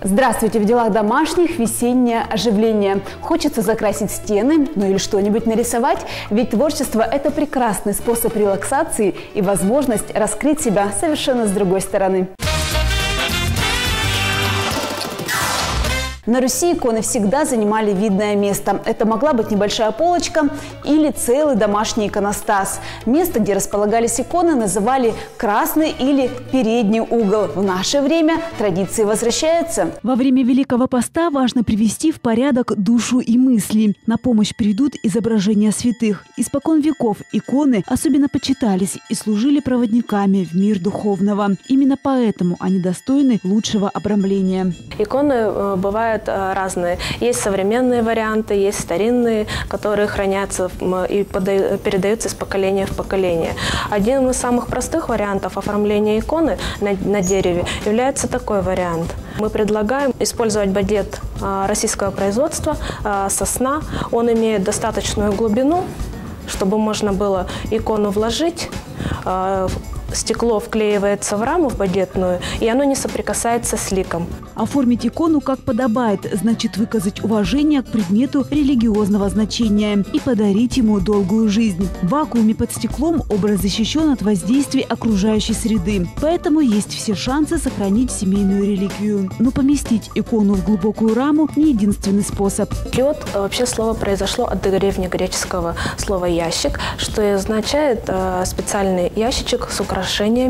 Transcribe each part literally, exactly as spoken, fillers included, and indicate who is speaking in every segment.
Speaker 1: Здравствуйте! В делах домашних весеннее оживление. Хочется закрасить стены, ну или что-нибудь нарисовать, ведь творчество – это прекрасный способ релаксации и возможность раскрыть себя совершенно с другой стороны. На Руси иконы всегда занимали видное место. Это могла быть небольшая полочка или целый домашний иконостас. Место, где располагались иконы, называли красный или передний угол. В наше время традиции возвращаются.
Speaker 2: Во время Великого Поста важно привести в порядок душу и мысли. На помощь придут изображения святых. Испокон веков иконы особенно почитались и служили проводниками в мир духовного. Именно поэтому они достойны лучшего обрамления.
Speaker 3: Иконы бывают разные. Есть современные варианты, есть старинные, которые хранятся и передаются из поколения в поколение. Один из самых простых вариантов оформления иконы на, на дереве является такой вариант. Мы предлагаем использовать багет российского производства, сосна. Он имеет достаточную глубину, чтобы можно было икону вложить. Стекло вклеивается в раму, в багетную, и оно не соприкасается с ликом.
Speaker 2: Оформить икону как подобает, значит выказать уважение к предмету религиозного значения и подарить ему долгую жизнь. В вакууме под стеклом образ защищен от воздействия окружающей среды, поэтому есть все шансы сохранить семейную реликвию. Но поместить икону в глубокую раму – не единственный способ.
Speaker 3: Киот, вообще слово произошло от древнегреческого слова «ящик», что означает э, специальный ящичек с украшениями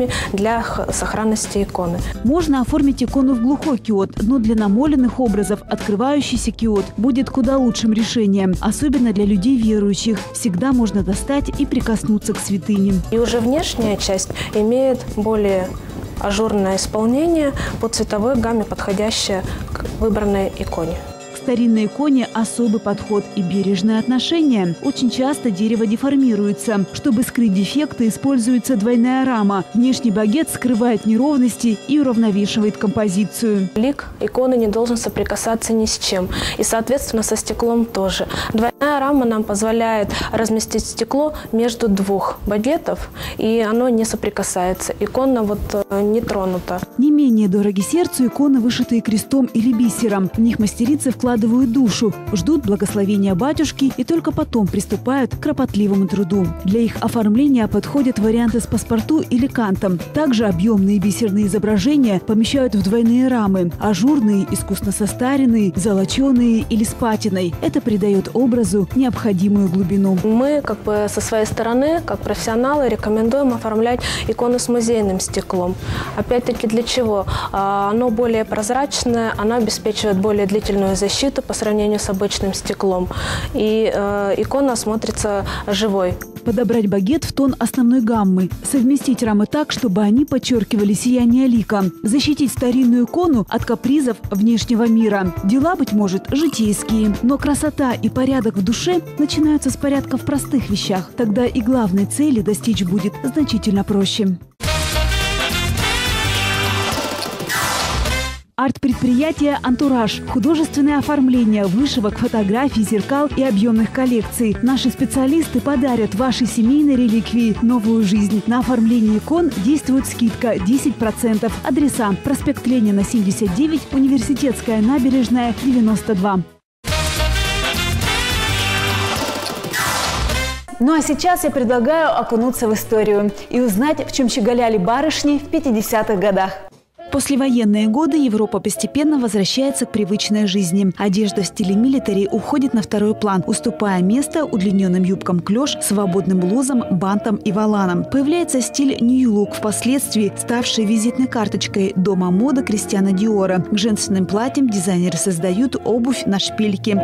Speaker 3: для сохранности иконы.
Speaker 2: Можно оформить икону в глухой киот, но для намоленных образов открывающийся киот будет куда лучшим решением, особенно для людей верующих. Всегда можно достать и прикоснуться к святыне.
Speaker 3: И уже внешняя часть имеет более ажурное исполнение по цветовой гамме, подходящее к выбранной иконе.
Speaker 2: К старинной иконе особый подход и бережное отношение. Очень часто дерево деформируется. Чтобы скрыть дефекты, используется двойная рама. Внешний багет скрывает неровности и уравновешивает композицию.
Speaker 3: Лик иконы не должен соприкасаться ни с чем. И, соответственно, со стеклом тоже. Двойная рама нам позволяет разместить стекло между двух багетов, и оно не соприкасается. Икона вот не тронута.
Speaker 2: Не менее дороги сердцу иконы, вышитые крестом или бисером. В них мастерицы вкладывают душу, ждут благословения батюшки и только потом приступают к кропотливому труду. Для их оформления подходят варианты с паспорту или кантом. Также объемные бисерные изображения помещают в двойные рамы. Ажурные, искусно состаренные, золоченые или с патиной. Это придает образу необходимую глубину.
Speaker 3: Мы, как бы со своей стороны, как профессионалы, рекомендуем оформлять иконы с музейным стеклом. Опять-таки для чего? Оно более прозрачное, оно обеспечивает более длительную защиту по сравнению с обычным стеклом. И э, икона смотрится живой.
Speaker 2: Подобрать багет в тон основной гаммы. Совместить рамы так, чтобы они подчеркивали сияние лика. Защитить старинную икону от капризов внешнего мира. Дела, быть может, житейские. Но красота и порядок в душе начинаются с порядка в простых вещах. Тогда и главной цели достичь будет значительно проще. Арт-предприятие «Антураж». Художественное оформление вышивок, фотографий, зеркал и объемных коллекций. Наши специалисты подарят вашей семейной реликвии новую жизнь. На оформление икон действует скидка десять процентов. Адреса: проспект Ленина, семьдесят девять, Университетская набережная, девяносто два.
Speaker 1: Ну а сейчас я предлагаю окунуться в историю и узнать, в чем щеголяли барышни в пятидесятых годах.
Speaker 2: Послевоенные годы Европа постепенно возвращается к привычной жизни. Одежда в стиле милитари уходит на второй план, уступая место удлиненным юбкам клеш, свободным блузам, бантам и воланам. Появляется стиль нью-лук, впоследствии ставший визитной карточкой дома моды Кристиана Диора. К женственным платьям дизайнеры создают обувь на шпильке.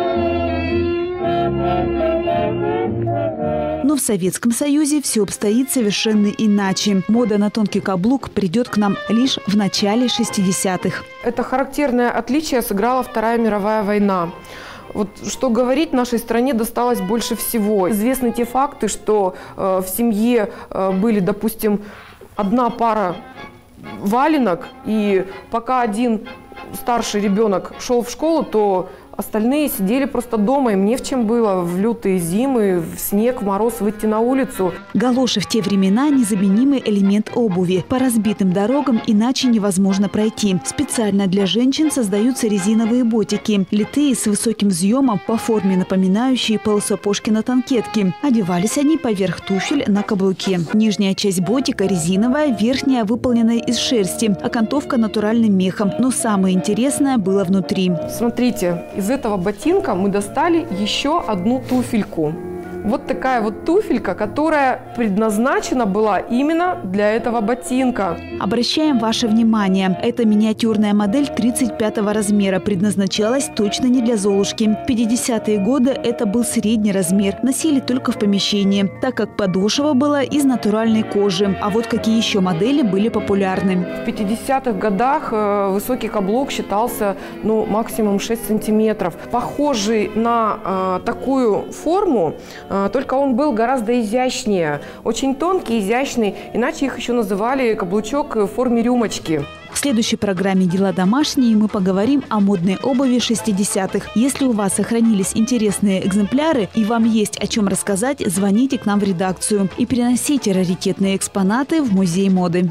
Speaker 2: Но в Советском Союзе все обстоит совершенно иначе. Мода на тонкий каблук придет к нам лишь в начале шестидесятых.
Speaker 4: Это характерное отличие сыграла Вторая мировая война. Вот что говорить, нашей стране досталось больше всего. Известны те факты, что э, в семье э, были, допустим, одна пара валенок, и пока один старший ребенок шел в школу, то остальные сидели просто дома, им не в чем было в лютые зимы, в снег, в мороз выйти на улицу.
Speaker 2: Галоши в те времена – незаменимый элемент обуви. По разбитым дорогам иначе невозможно пройти. Специально для женщин создаются резиновые ботики, литые с высоким взъемом, по форме напоминающие полусапожки на танкетке. Одевались они поверх туфель на каблуке. Нижняя часть ботика резиновая, верхняя выполненная из шерсти, окантовка натуральным мехом. Но самое интересное было внутри.
Speaker 4: Смотрите, из этого ботинка мы достали еще одну туфельку. Вот такая вот туфелька, которая предназначена была именно для этого ботинка.
Speaker 2: Обращаем ваше внимание, эта миниатюрная модель тридцать пятого размера предназначалась точно не для Золушки. В пятидесятые годы это был средний размер, носили только в помещении, так как подошва была из натуральной кожи. А вот какие еще модели были популярны?
Speaker 4: В пятидесятых годах э, высокий каблук считался ну, максимум шесть сантиметров. Похожий на э, такую форму, только он был гораздо изящнее, очень тонкий, изящный, иначе их еще называли каблучок в форме рюмочки.
Speaker 2: В следующей программе «Дела домашние» мы поговорим о модной обуви шестидесятых. Если у вас сохранились интересные экземпляры и вам есть о чем рассказать, звоните к нам в редакцию и переносите раритетные экспонаты в музей моды.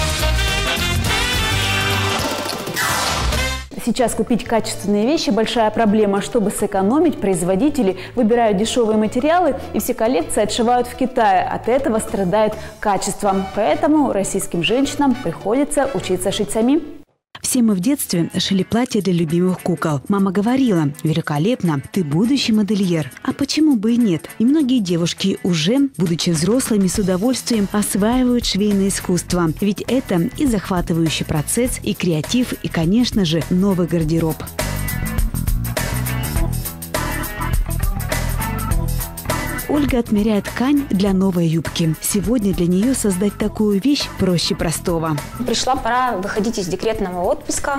Speaker 1: Сейчас купить качественные вещи – большая проблема. Чтобы сэкономить, производители выбирают дешевые материалы и все коллекции отшивают в Китае. От этого страдает качество. Поэтому российским женщинам приходится учиться шить самим.
Speaker 2: Все мы в детстве шили платья для любимых кукол. Мама говорила: великолепно, ты будущий модельер. А почему бы и нет? И многие девушки уже, будучи взрослыми, с удовольствием осваивают швейное искусство. Ведь это и захватывающий процесс, и креатив, и, конечно же, новый гардероб. Ольга отмеряет ткань для новой юбки. Сегодня для нее создать такую вещь проще простого.
Speaker 5: Пришла пора выходить из декретного отпуска.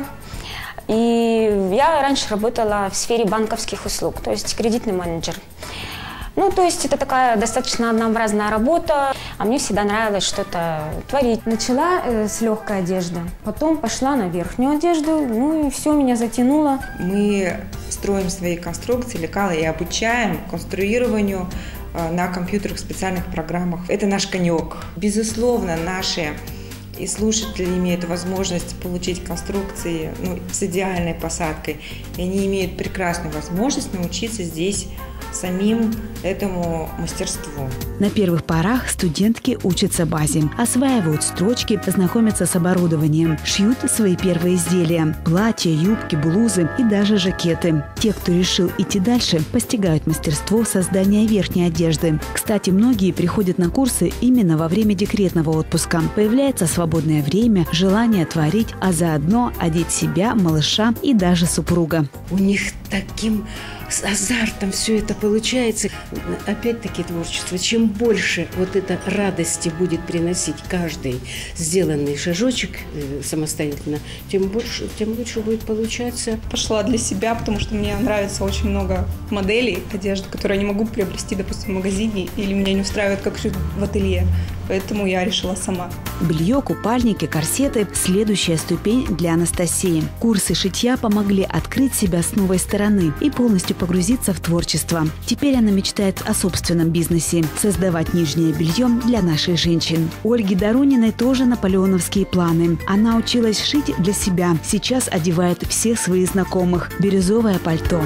Speaker 5: И я раньше работала в сфере банковских услуг, то есть кредитный менеджер. Ну, то есть это такая достаточно однообразная работа, а мне всегда нравилось что-то творить. Начала э, с легкой одежды, потом пошла на верхнюю одежду, ну и все, меня затянуло.
Speaker 6: Мы строим свои конструкции, лекала и обучаем конструированию э, на компьютерах, специальных программах. Это наш конек. Безусловно, наши и слушатели имеют возможность получить конструкции ну, с идеальной посадкой, и они имеют прекрасную возможность научиться здесь самим этому мастерству.
Speaker 2: На первых порах студентки учатся базе, осваивают строчки, знакомятся с оборудованием, шьют свои первые изделия – платья, юбки, блузы и даже жакеты. Те, кто решил идти дальше, постигают мастерство создания верхней одежды. Кстати, многие приходят на курсы именно во время декретного отпуска. Появляется свободное время, желание творить, а заодно одеть себя, малыша и даже супруга.
Speaker 7: У них таким с азартом все это получается. Опять-таки творчество. Чем больше вот этой радости будет приносить каждый сделанный шажочек э, самостоятельно, тем больше, тем лучше будет получаться.
Speaker 8: Пошла для себя, потому что мне нравится очень много моделей одежды, которые я не могу приобрести, допустим, в магазине, или меня не устраивает, как шить в ателье. Поэтому я решила сама.
Speaker 2: Белье, купальники, корсеты – следующая ступень для Анастасии. Курсы шитья помогли открыть себя с новой стороны и полностью погрузиться в творчество. Теперь она мечтает о собственном бизнесе – создавать нижнее белье для наших женщин. У Ольги Дорониной тоже наполеоновские планы. Она училась шить для себя, сейчас одевает всех своих знакомых. Бирюзовое пальто,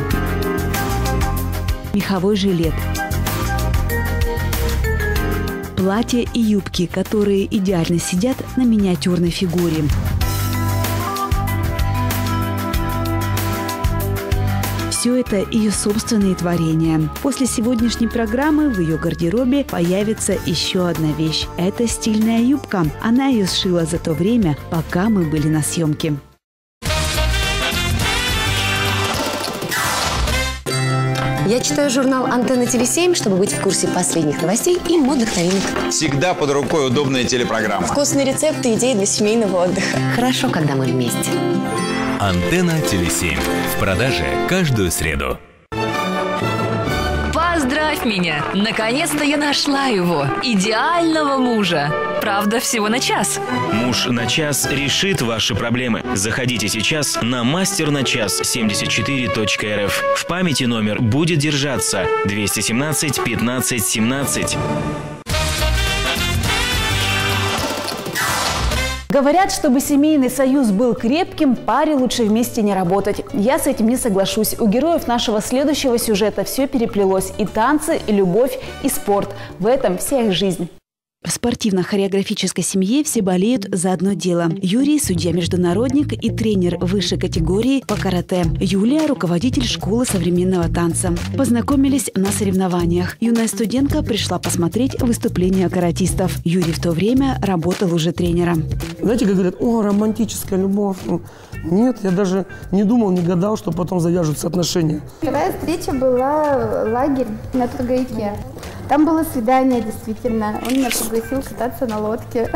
Speaker 2: меховой жилет, платья и юбки, которые идеально сидят на миниатюрной фигуре. Все это ее собственные творения. После сегодняшней программы в ее гардеробе появится еще одна вещь. Это стильная юбка. Она ее сшила за то время, пока мы были на съемке.
Speaker 9: Я читаю журнал «Антенна Теле семь», чтобы быть в курсе последних новостей и модных новинок.
Speaker 10: Всегда под рукой удобная телепрограмма.
Speaker 9: Вкусные рецепты и идеи для семейного отдыха. Хорошо, когда мы вместе.
Speaker 11: «Антенна Теле семь» в продаже каждую среду.
Speaker 12: Поздравь Представь меня, наконец-то я нашла его, идеального мужа. Правда, всего на час.
Speaker 13: Муж на час решит ваши проблемы. Заходите сейчас на мастер на час семьдесят четыре точка эр эф. В памяти номер будет держаться двести семнадцать пятнадцать семнадцать.
Speaker 1: Говорят, чтобы семейный союз был крепким, паре лучше вместе не работать. Я с этим не соглашусь. У героев нашего следующего сюжета все переплелось. И танцы, и любовь, и спорт. В этом вся их жизнь.
Speaker 2: В спортивно-хореографической семье все болеют за одно дело. Юрий – судья-международник и тренер высшей категории по карате. Юлия – руководитель школы современного танца. Познакомились на соревнованиях. Юная студентка пришла посмотреть выступления каратистов. Юрий в то время работал уже тренером.
Speaker 14: Знаете, как говорят, о, романтическая любовь. Нет, я даже не думал, не гадал, что потом завяжутся отношения.
Speaker 15: Первая встреча была лагерь на Тургайке. Там было свидание, действительно. Он меня пригласил кататься на лодке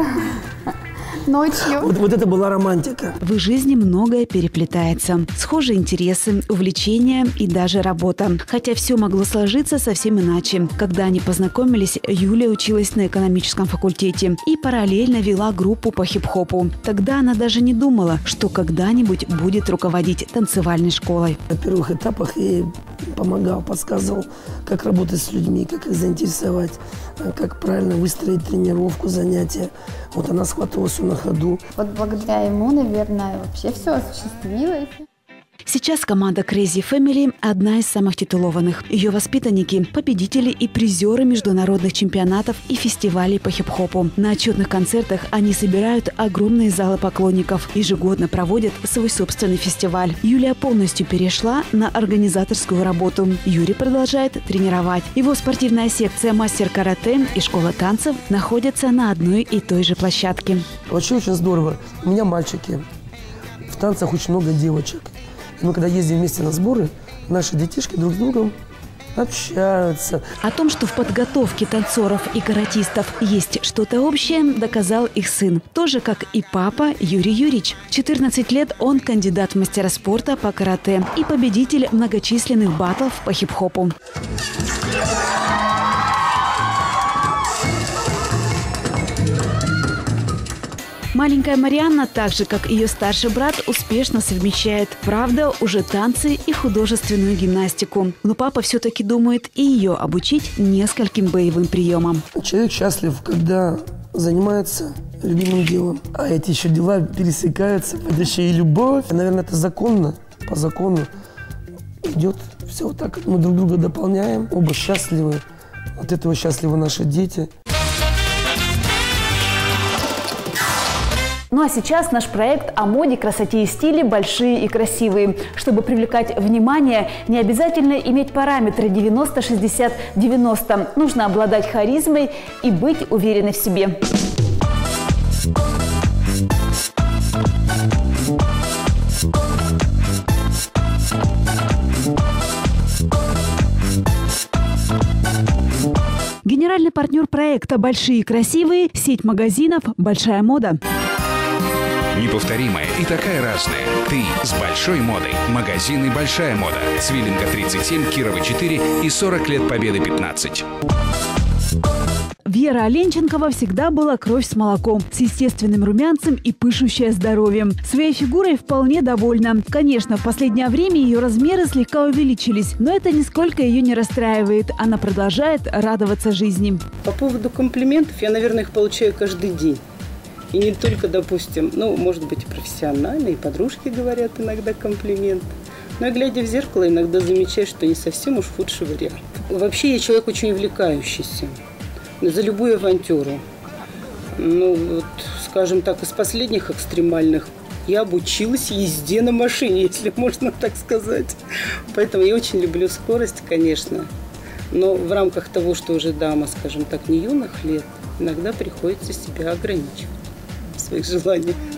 Speaker 15: ночью.
Speaker 14: Вот, вот это была романтика.
Speaker 2: В их жизни многое переплетается. Схожие интересы, увлечения и даже работа. Хотя все могло сложиться совсем иначе. Когда они познакомились, Юлия училась на экономическом факультете и параллельно вела группу по хип-хопу. Тогда она даже не думала, что когда-нибудь будет руководить танцевальной школой.
Speaker 14: На первых этапах я ей помогал, подсказывал, как работать с людьми, как их заинтересовать, как правильно выстроить тренировку, занятия. Вот она схватывала все на ходу.
Speaker 15: Вот благодаря ему, наверное, вообще все осуществилось.
Speaker 2: Сейчас команда Crazy Family – одна из самых титулованных. Ее воспитанники – победители и призеры международных чемпионатов и фестивалей по хип-хопу. На отчетных концертах они собирают огромные залы поклонников. Ежегодно проводят свой собственный фестиваль. Юлия полностью перешла на организаторскую работу. Юрий продолжает тренировать. Его спортивная секция «Мастер карате» и школа танцев находятся на одной и той же площадке.
Speaker 14: Вообще очень здорово. У меня мальчики. В танцах очень много девочек. Мы когда ездим вместе на сборы, наши детишки друг с другом общаются.
Speaker 2: О том, что в подготовке танцоров и каратистов есть что-то общее, доказал их сын. Тоже как и папа Юрий Юрьевич. В четырнадцать лет он кандидат в мастера спорта по карате и победитель многочисленных батлов по хип-хопу. Маленькая Марианна, так же как ее старший брат, успешно совмещает, правда, уже танцы и художественную гимнастику. Но папа все-таки думает и ее обучить нескольким боевым приемам.
Speaker 14: Человек счастлив, когда занимается любимым делом, а эти еще дела пересекаются, это еще и любовь. Наверное, это законно, по закону идет все вот так. Мы друг друга дополняем, оба счастливы, от этого счастливы наши дети.
Speaker 1: Ну а сейчас наш проект о моде, красоте и стиле «Большие и красивые». Чтобы привлекать внимание, не обязательно иметь параметры девяносто шестьдесят девяносто. Нужно обладать харизмой и быть уверенной в себе.
Speaker 2: Генеральный партнер проекта «Большие и красивые» – сеть магазинов «Большая мода».
Speaker 16: Неповторимая и такая разная. Ты с большой модой. Магазины «Большая мода». Цвиллинга тридцать семь, Кирова четыре и сорок лет Победы пятнадцать.
Speaker 2: Вера Оленченкова всегда была кровь с молоком, с естественным румянцем и пышущая здоровьем. Своей фигурой вполне довольна. Конечно, в последнее время ее размеры слегка увеличились, но это нисколько ее не расстраивает. Она продолжает радоваться жизни.
Speaker 17: По поводу комплиментов, я, наверное, их получаю каждый день. И не только, допустим, ну, может быть, и профессиональные, и подружки говорят иногда комплимент. Но, глядя в зеркало, иногда замечаешь, что не совсем уж худший вариант. Вообще, я человек очень увлекающийся. За любую авантюру. Ну, вот, скажем так, из последних экстремальных я обучилась езде на машине, если можно так сказать. Поэтому я очень люблю скорость, конечно. Но в рамках того, что уже дама, скажем так, не юных лет, иногда приходится себя ограничивать в своих желаниях.